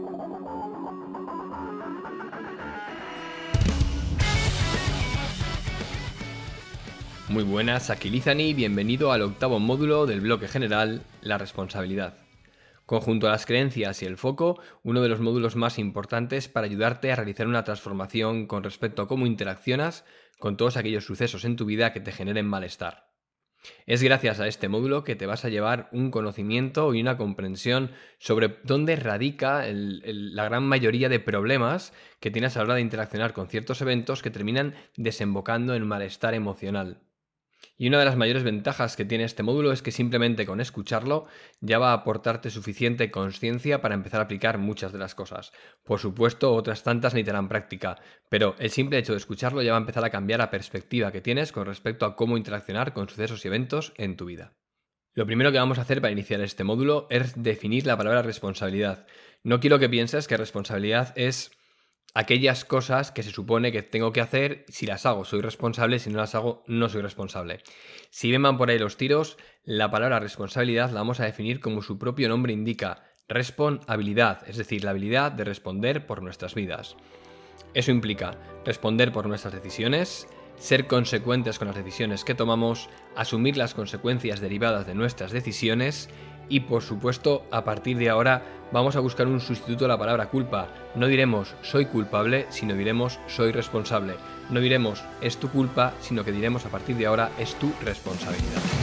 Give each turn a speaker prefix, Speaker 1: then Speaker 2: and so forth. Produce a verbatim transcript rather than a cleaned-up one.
Speaker 1: Muy buenas, aquí Lizani, bienvenido al octavo módulo del bloque general, la responsabilidad. Conjunto a las creencias y el foco, uno de los módulos más importantes para ayudarte a realizar una transformación con respecto a cómo interaccionas con todos aquellos sucesos en tu vida que te generen malestar. Es gracias a este módulo que te vas a llevar un conocimiento y una comprensión sobre dónde radica el, el, la gran mayoría de problemas que tienes a la hora de interaccionar con ciertos eventos que terminan desembocando en malestar emocional. Y una de las mayores ventajas que tiene este módulo es que simplemente con escucharlo ya va a aportarte suficiente consciencia para empezar a aplicar muchas de las cosas. Por supuesto, otras tantas necesitarán práctica, pero el simple hecho de escucharlo ya va a empezar a cambiar la perspectiva que tienes con respecto a cómo interaccionar con sucesos y eventos en tu vida. Lo primero que vamos a hacer para iniciar este módulo es definir la palabra responsabilidad. No quiero que pienses que responsabilidad es aquellas cosas que se supone que tengo que hacer, si las hago soy responsable, si no las hago no soy responsable. Si ven van por ahí los tiros, la palabra responsabilidad la vamos a definir como su propio nombre indica, responsabilidad, es decir, la habilidad de responder por nuestras vidas. Eso implica responder por nuestras decisiones, ser consecuentes con las decisiones que tomamos, asumir las consecuencias derivadas de nuestras decisiones y, por supuesto, a partir de ahora vamos a buscar un sustituto a la palabra culpa. No diremos soy culpable, sino diremos soy responsable. No diremos es tu culpa, sino que diremos a partir de ahora es tu responsabilidad.